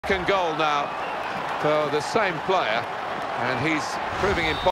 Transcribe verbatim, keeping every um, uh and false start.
Second goal now for the same player, and he's proving impossible.